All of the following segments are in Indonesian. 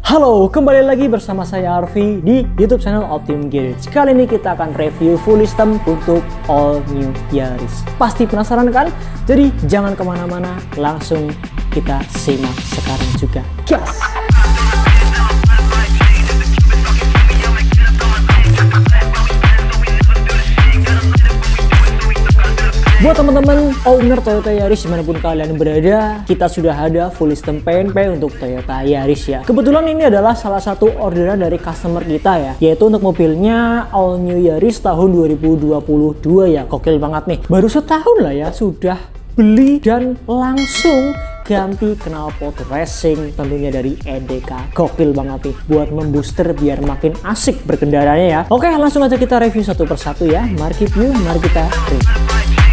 Halo, kembali lagi bersama saya Arfi di YouTube channel Optimum Garage. Kali ini kita akan review full system untuk all new Yaris. Pasti penasaran kan? Jadi jangan kemana-mana, langsung kita simak sekarang juga. Gas! Buat teman-teman owner Toyota Yaris dimanapun kalian berada, kita sudah ada full system PNP untuk Toyota Yaris ya. Kebetulan ini adalah salah satu orderan dari customer kita ya, yaitu untuk mobilnya all new Yaris tahun 2022 ya. Gokil banget nih, baru setahun lah ya sudah beli dan langsung ganti knalpot racing tentunya dari EDK. Gokil banget nih buat membooster biar makin asik berkendaranya ya. Oke, langsung aja kita review satu persatu ya. Mari kita review.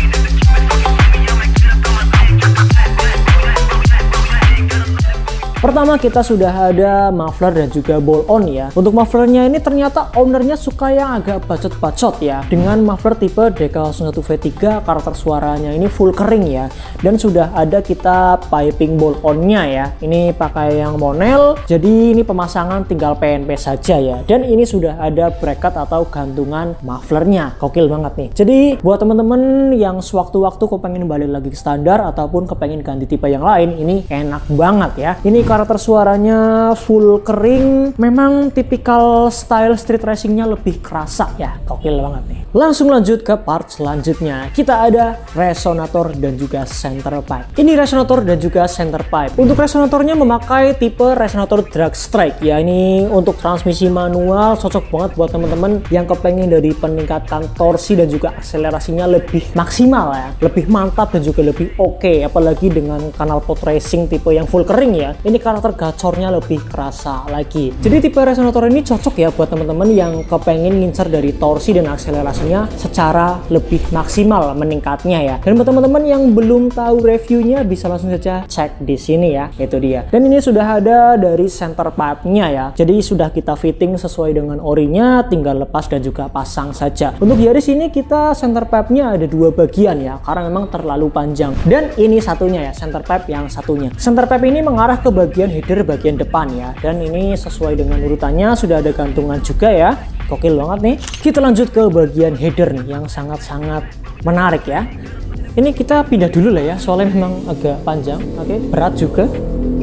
Pertama kita sudah ada muffler dan juga ball on ya. Untuk mufflernya ini ternyata ownernya suka yang agak bacot-bacot ya. Dengan muffler tipe DK01 V3, karakter suaranya ini full kering ya. Dan sudah ada kita piping ball onnya ya. Ini pakai yang monel, jadi ini pemasangan tinggal PNP saja ya. Dan ini sudah ada bracket atau gantungan mufflernya. Gokil banget nih. Jadi buat teman-teman yang sewaktu-waktu kepengen balik lagi ke standar ataupun kepengen ganti tipe yang lain, ini enak banget ya. Ini karakter suaranya full kering, memang tipikal style street racingnya lebih kerasa ya. Gokil banget nih. Langsung lanjut ke part selanjutnya. Kita ada resonator dan juga center pipe. Ini resonator dan juga center pipe. Untuk resonatornya memakai tipe resonator drag strike ya. Ini untuk transmisi manual, cocok banget buat teman-teman yang kepengen dari peningkatan torsi dan juga akselerasinya lebih maksimal ya, lebih mantap dan juga lebih oke. Apalagi dengan knalpot racing tipe yang full kering ya. Ini karakter gacornya lebih kerasa lagi. Jadi tipe resonator ini cocok ya buat teman-teman yang kepengen ngincer dari torsi dan akselerasinya secara lebih maksimal meningkatnya ya. Dan buat teman-teman yang belum tahu reviewnya bisa langsung saja cek di sini ya. Itu dia. Dan ini sudah ada dari center pipe-nya ya. Jadi sudah kita fitting sesuai dengan orinya, tinggal lepas dan juga pasang saja. Untuk Yaris ini kita center pipe-nya ada dua bagian ya, karena memang terlalu panjang. Dan ini satunya ya, center pipe yang satunya. Center pipe ini mengarah ke bagian header bagian depan ya, dan ini sesuai dengan urutannya, sudah ada gantungan juga ya. Gokil banget nih. Kita lanjut ke bagian header nih yang sangat-sangat menarik ya. Ini kita pindah dulu lah ya, soalnya memang agak panjang. Oke, berat juga.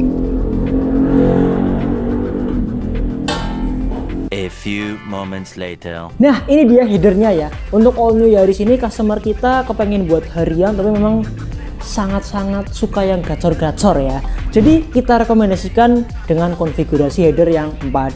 A few moments later. Nah, ini dia headernya ya. Untuk all new Yaris ini customer kita kepengen buat harian, tapi memang sangat-sangat suka yang gacor-gacor ya. Jadi kita rekomendasikan dengan konfigurasi header yang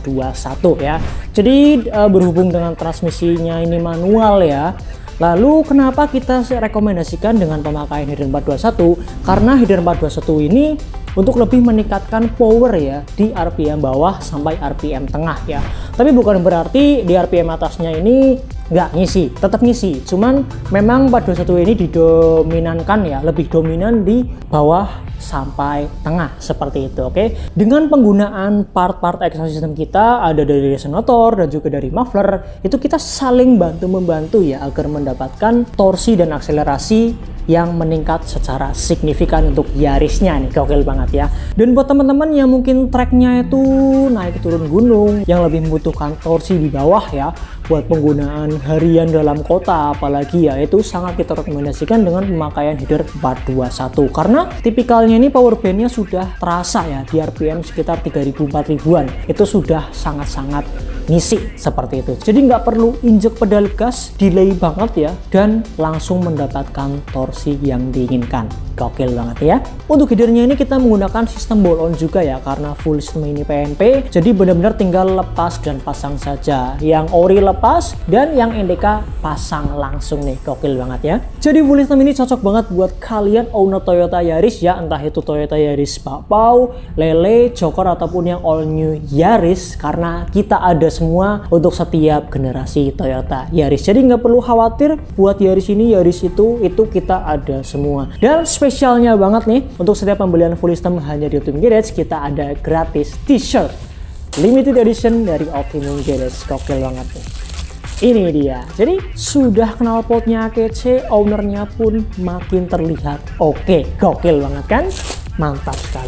421 ya. Jadi berhubung dengan transmisinya ini manual ya. Lalu kenapa kita rekomendasikan dengan pemakaian header 421? Karena header 421 ini untuk lebih meningkatkan power ya di RPM bawah sampai RPM tengah ya. Tapi bukan berarti di RPM atasnya ini nggak ngisi, tetap ngisi. Cuman memang 421 ini didominankan ya, lebih dominan di bawah sampai tengah seperti itu. Oke. Dengan penggunaan part-part exhaust system kita ada dari resonator dan juga dari muffler, itu kita saling bantu-membantu ya agar mendapatkan torsi dan akselerasi yang meningkat secara signifikan untuk Yarisnya nih. Gokil banget ya. Dan buat teman-teman yang mungkin tracknya itu naik turun gunung, yang lebih membutuhkan torsi di bawah ya, buat penggunaan harian dalam kota apalagi ya, itu sangat kita rekomendasikan dengan pemakaian header 421 karena tipikalnya ini power bandnya sudah terasa ya di RPM sekitar 3000-4000an. Itu sudah sangat-sangat ngisi seperti itu. Jadi nggak perlu injek pedal gas, delay banget ya, dan langsung mendapatkan torsi yang diinginkan. Gokil banget ya. Untuk headernya ini kita menggunakan sistem ball on juga ya, karena full system ini PNP, jadi benar-benar tinggal lepas dan pasang saja. Yang ori lepas dan yang NDK pasang langsung nih. Gokil banget ya. Jadi full system ini cocok banget buat kalian owner Toyota Yaris ya, entah itu Toyota Yaris Bakpao, Lele, Joker ataupun yang all new Yaris, karena kita ada semua untuk setiap generasi Toyota Yaris. Jadi nggak perlu khawatir buat Yaris ini, Yaris itu kita ada semua. Dan spesialnya banget nih, untuk setiap pembelian full system hanya di Optimum Garage, kita ada gratis t-shirt limited edition dari Optimum Garage. Gokil banget nih. Ini dia. Jadi sudah knalpotnya kece, ownernya pun makin terlihat oke. Gokil banget kan? Mantap sekali.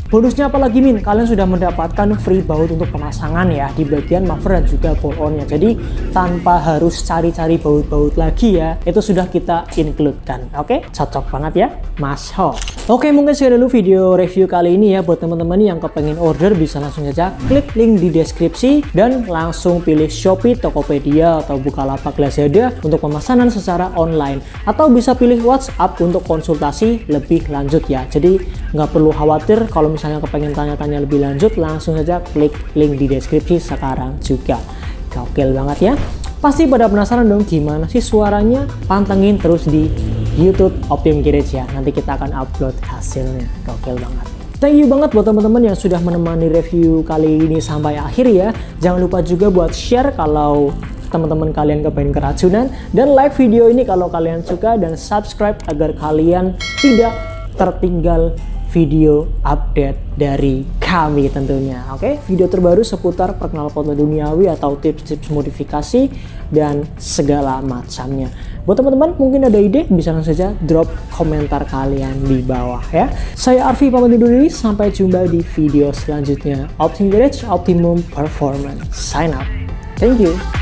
Bonusnya apalagi Min? Kalian sudah mendapatkan free baut untuk pemasangan ya di bagian muffler dan juga ball-onnya. Jadi tanpa harus cari-cari baut-baut lagi ya, itu sudah kita include-kan. Oke, cocok banget ya, Mas Ho. Oke, mungkin sekian dulu video review kali ini ya. Buat teman-teman yang kepengen order bisa langsung saja klik link di deskripsi dan langsung pilih Shopee, Tokopedia atau Bukalapak, Lazada untuk pemesanan secara online, atau bisa pilih WhatsApp untuk konsultasi lebih lanjut ya. Jadi nggak perlu khawatir kalau misalnya kepengen tanya-tanya lebih lanjut, langsung saja klik link di deskripsi sekarang juga. Gokil banget ya. Pasti pada penasaran dong gimana sih suaranya? Pantengin terus di YouTube Optim Garage ya. Nanti kita akan upload hasilnya. Gokil banget. Thank you banget buat teman-teman yang sudah menemani review kali ini sampai akhir ya. Jangan lupa juga buat share kalau teman-teman kalian kepengen keracunan, dan like video ini kalau kalian suka, dan subscribe agar kalian tidak tertinggal video update dari kami tentunya. Oke, video terbaru seputar perkenalan foto duniawi atau tips-tips modifikasi dan segala macamnya. Buat teman-teman mungkin ada ide, bisa langsung saja drop komentar kalian di bawah ya. Saya Arfi pamit undur diri, sampai jumpa di video selanjutnya. Optim Garage, Optimum Performance. Sign up. Thank you.